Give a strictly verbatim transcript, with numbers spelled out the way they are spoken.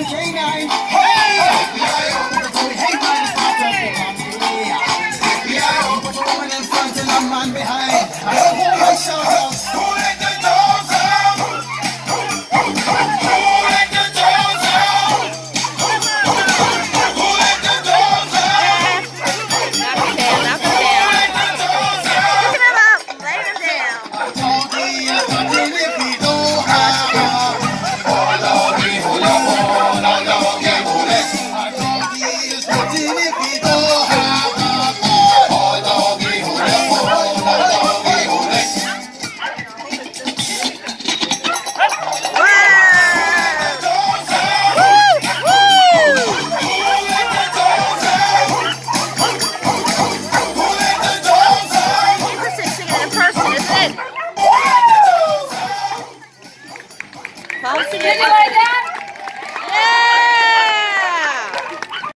Man behind. I shout out. Who let the dogs out? Who let the dogs out? Who let the dogs out? Knock him down, knock him down. Who let the dogs out? Pick him up, lay him down. Doggy is nothing if he don't have. Oh, doggy, hold up, oh, doggy, hold it. Doggy is nothing if he don't have. Oh, doggy, hold up, oh, doggy, hold it. Paul,